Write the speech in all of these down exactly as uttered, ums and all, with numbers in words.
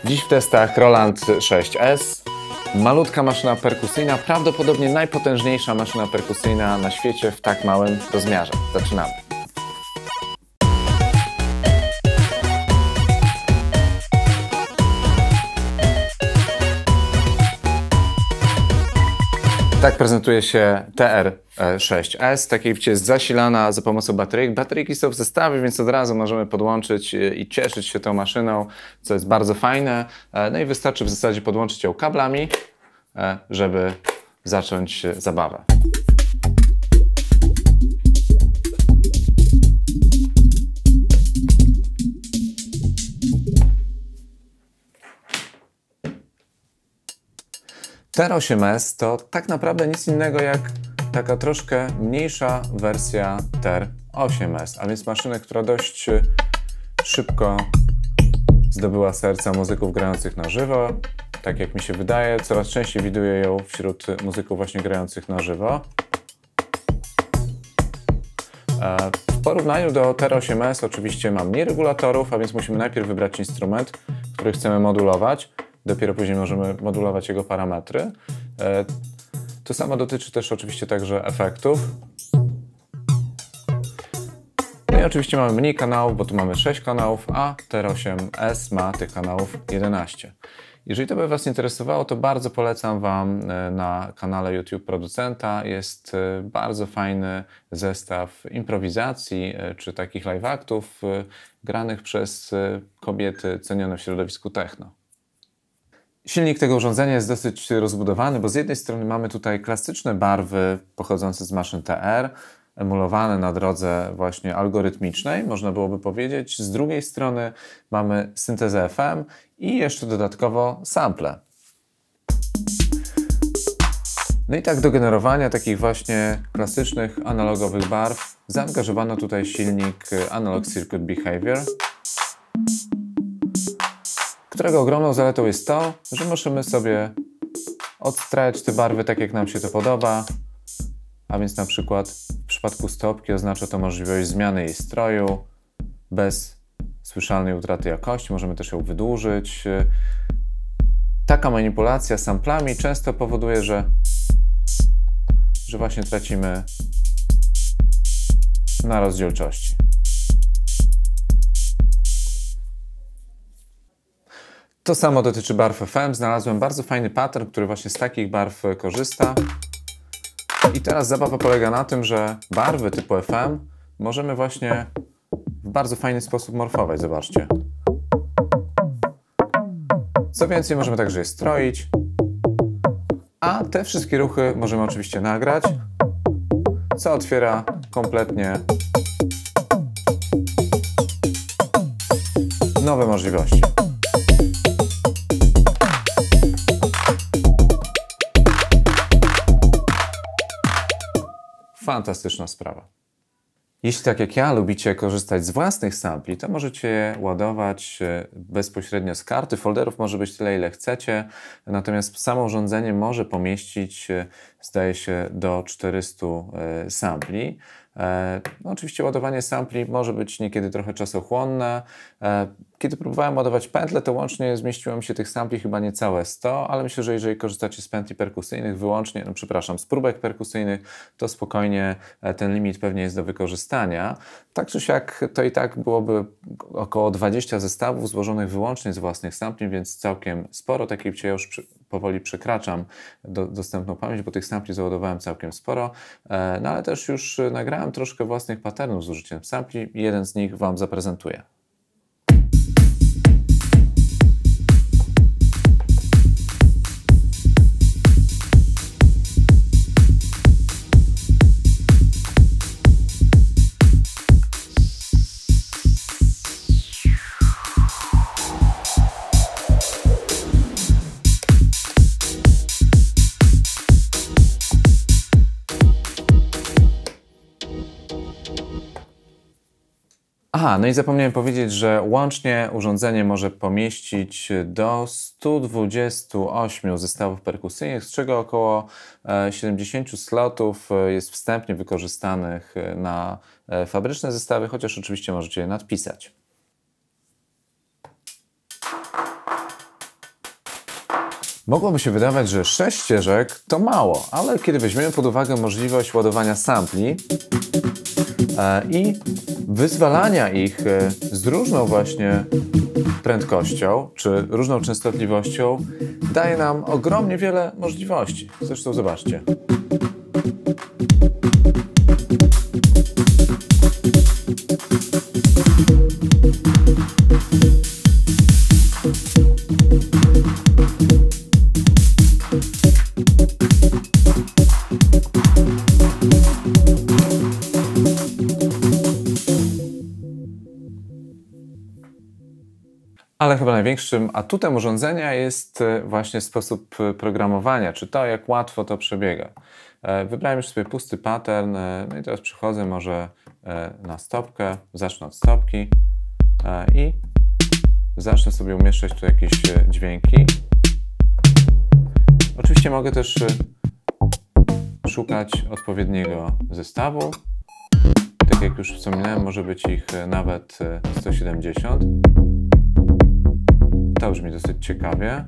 Dziś w testach Roland sześć S. Malutka maszyna perkusyjna, prawdopodobnie najpotężniejsza maszyna perkusyjna na świecie w tak małym rozmiarze. Zaczynamy. Tak prezentuje się T R sześć S. Tak jak widzicie, jest zasilana za pomocą bateryjek. Bateryjki są w zestawie, więc od razu możemy podłączyć i cieszyć się tą maszyną, co jest bardzo fajne. No i wystarczy w zasadzie podłączyć ją kablami, żeby zacząć zabawę. T R osiem S to tak naprawdę nic innego jak taka troszkę mniejsza wersja T R osiem S, a więc maszyny, która dość szybko zdobyła serca muzyków grających na żywo. Tak jak mi się wydaje, coraz częściej widuję ją wśród muzyków właśnie grających na żywo. W porównaniu do T R osiem S oczywiście ma mniej regulatorów, a więc musimy najpierw wybrać instrument, który chcemy modulować. Dopiero później możemy modulować jego parametry. To samo dotyczy też oczywiście także efektów. No i oczywiście mamy mniej kanałów, bo tu mamy sześć kanałów, a T R osiem S ma tych kanałów jedenaście. Jeżeli to by Was interesowało, to bardzo polecam Wam na kanale YouTube producenta. Jest bardzo fajny zestaw improwizacji czy takich live aktów granych przez kobiety cenione w środowisku techno. Silnik tego urządzenia jest dosyć rozbudowany, bo z jednej strony mamy tutaj klasyczne barwy pochodzące z maszyn T R, emulowane na drodze właśnie algorytmicznej, można byłoby powiedzieć. Z drugiej strony mamy syntezę F M i jeszcze dodatkowo sample. No i tak do generowania takich właśnie klasycznych analogowych barw zaangażowano tutaj silnik Analog Circuit Behavior, którego ogromną zaletą jest to, że możemy sobie odstrajać te barwy tak, jak nam się to podoba, a więc na przykład w przypadku stopki oznacza to możliwość zmiany jej stroju bez słyszalnej utraty jakości. Możemy też ją wydłużyć. Taka manipulacja samplami często powoduje, że, że właśnie tracimy na rozdzielczości. To samo dotyczy barw F M. Znalazłem bardzo fajny pattern, który właśnie z takich barw korzysta. I teraz zabawa polega na tym, że barwy typu F M możemy właśnie w bardzo fajny sposób morfować. Zobaczcie. Co więcej, możemy także je stroić. A te wszystkie ruchy możemy oczywiście nagrać, co otwiera kompletnie nowe możliwości. Fantastyczna sprawa. Jeśli tak jak ja lubicie korzystać z własnych sampli, to możecie je ładować bezpośrednio z karty. Folderów może być tyle, ile chcecie, natomiast samo urządzenie może pomieścić, zdaje się, do czterystu sampli. No, oczywiście ładowanie sampli może być niekiedy trochę czasochłonne. Kiedy próbowałem ładować pętle, to łącznie zmieściło mi się tych sampli chyba niecałe sto, ale myślę, że jeżeli korzystacie z pętli perkusyjnych wyłącznie, no przepraszam, z próbek perkusyjnych, to spokojnie ten limit pewnie jest do wykorzystania. Tak czy siak to i tak byłoby około dwadzieścia zestawów złożonych wyłącznie z własnych sampli, więc całkiem sporo. Tak jak ja już przy, powoli przekraczam do, dostępną pamięć, bo tych sampli załadowałem całkiem sporo, no ale też już nagrałem troszkę własnych patternów z użyciem sampli i jeden z nich Wam zaprezentuję. Aha, no i zapomniałem powiedzieć, że łącznie urządzenie może pomieścić do stu dwudziestu ośmiu zestawów perkusyjnych, z czego około siedemdziesięciu slotów jest wstępnie wykorzystanych na fabryczne zestawy, chociaż oczywiście możecie je nadpisać. Mogłoby się wydawać, że sześć ścieżek to mało, ale kiedy weźmiemy pod uwagę możliwość ładowania sampli e, i wyzwalania ich e, z różną właśnie prędkością czy różną częstotliwością, daje nam ogromnie wiele możliwości. Zresztą zobaczcie. Ale chyba największym atutem urządzenia jest właśnie sposób programowania, czy to, jak łatwo to przebiega. Wybrałem już sobie pusty pattern, no i teraz przychodzę może na stopkę, zacznę od stopki i zacznę sobie umieszczać tu jakieś dźwięki. Oczywiście mogę też szukać odpowiedniego zestawu. Tak jak już wspominałem, może być ich nawet sto siedemdziesiąt. To brzmi dosyć ciekawie.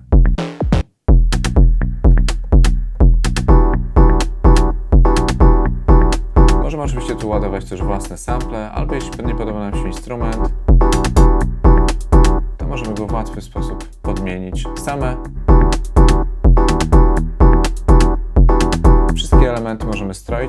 Możemy oczywiście tu ładować też własne sample, albo jeśli nie podoba nam się instrument, to możemy go w łatwy sposób podmienić. Same wszystkie elementy możemy stroić.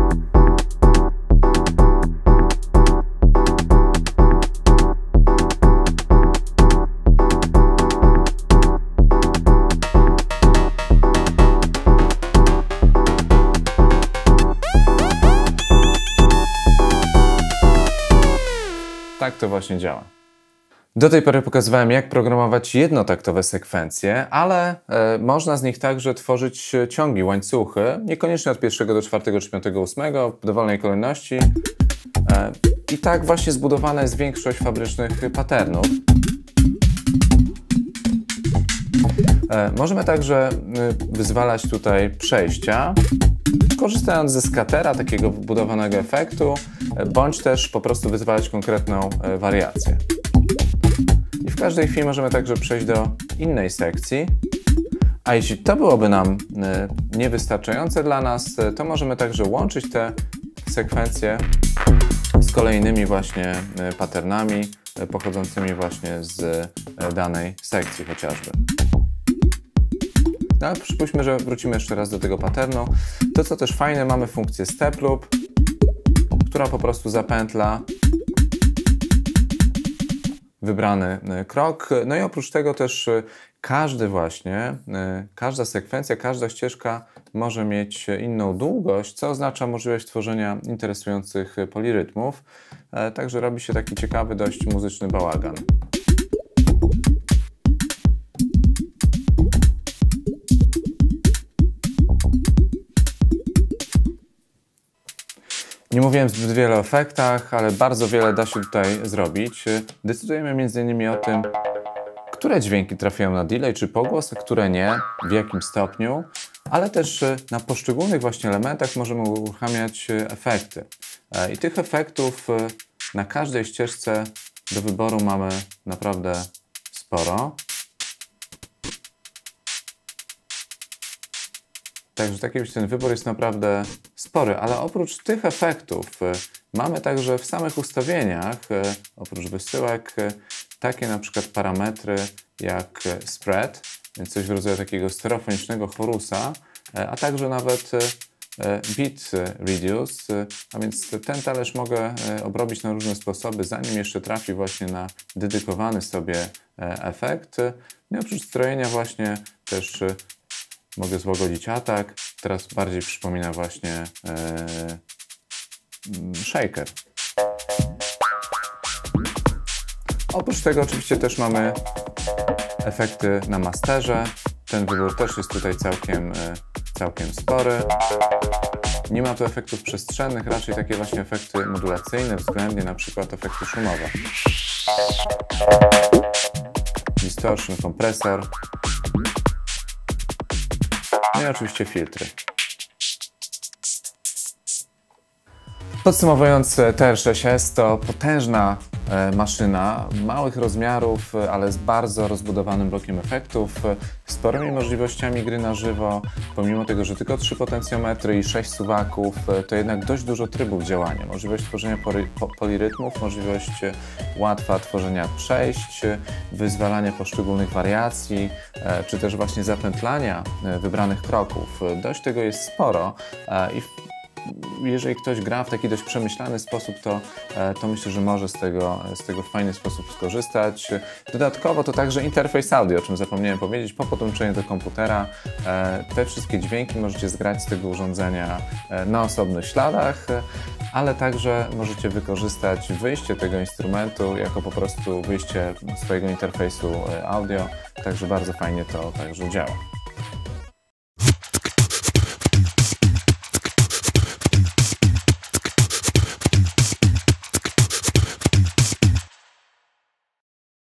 Tak to właśnie działa. Do tej pory pokazywałem, jak programować jednotaktowe sekwencje, ale e, można z nich także tworzyć ciągi, łańcuchy, niekoniecznie od pierwszego do czwartego czy piątego, ósmego, w dowolnej kolejności. E, I tak właśnie zbudowana jest większość fabrycznych patternów. E, możemy także y, wyzwalać tutaj przejścia, korzystając ze skatera, takiego wbudowanego efektu, bądź też po prostu wyzwalać konkretną wariację. I w każdej chwili możemy także przejść do innej sekcji, a jeśli to byłoby nam niewystarczające dla nas, to możemy także łączyć te sekwencje z kolejnymi właśnie patternami pochodzącymi właśnie z danej sekcji chociażby. No, ale przypuśćmy, że wrócimy jeszcze raz do tego patternu. To, co też fajne, mamy funkcję step loop, która po prostu zapętla wybrany krok. No i oprócz tego też każdy właśnie, każda sekwencja, każda ścieżka może mieć inną długość, co oznacza możliwość tworzenia interesujących polirytmów. Także robi się taki ciekawy, dość muzyczny bałagan. Nie mówiłem zbyt wiele o efektach, ale bardzo wiele da się tutaj zrobić. Decydujemy między innymi o tym, które dźwięki trafiają na delay czy pogłos, a które nie, w jakim stopniu, ale też na poszczególnych właśnie elementach możemy uruchamiać efekty. I tych efektów na każdej ścieżce do wyboru mamy naprawdę sporo. Także taki ten wybór jest naprawdę spory, ale oprócz tych efektów mamy także w samych ustawieniach, oprócz wysyłek, takie na przykład parametry jak spread, więc coś w rodzaju takiego stereofonicznego chorusa, a także nawet beat reduce, a więc ten talerz mogę obrobić na różne sposoby, zanim jeszcze trafi właśnie na dedykowany sobie efekt. No i oprócz strojenia właśnie też mogę złagodzić atak. Teraz bardziej przypomina właśnie e, shaker. Oprócz tego oczywiście też mamy efekty na masterze. Ten wybór też jest tutaj całkiem, całkiem spory. Nie ma tu efektów przestrzennych, raczej takie właśnie efekty modulacyjne, względnie na przykład efekty szumowe. Distortion, kompresor. No i oczywiście filtry. Podsumowując, T R sześć S to potężna maszyna małych rozmiarów, ale z bardzo rozbudowanym blokiem efektów, sporymi możliwościami gry na żywo. Pomimo tego, że tylko trzy potencjometry i sześć suwaków, to jednak dość dużo trybów działania. Możliwość tworzenia polirytmów, możliwość łatwa tworzenia przejść, wyzwalania poszczególnych wariacji, czy też właśnie zapętlania wybranych kroków. Dość tego jest sporo i jeżeli ktoś gra w taki dość przemyślany sposób, to, to myślę, że może z tego, z tego w fajny sposób skorzystać. Dodatkowo to także interfejs audio, o czym zapomniałem powiedzieć. Po podłączeniu do komputera te wszystkie dźwięki możecie zgrać z tego urządzenia na osobnych śladach, ale także możecie wykorzystać wyjście tego instrumentu jako po prostu wyjście swojego interfejsu audio, także bardzo fajnie to także działa.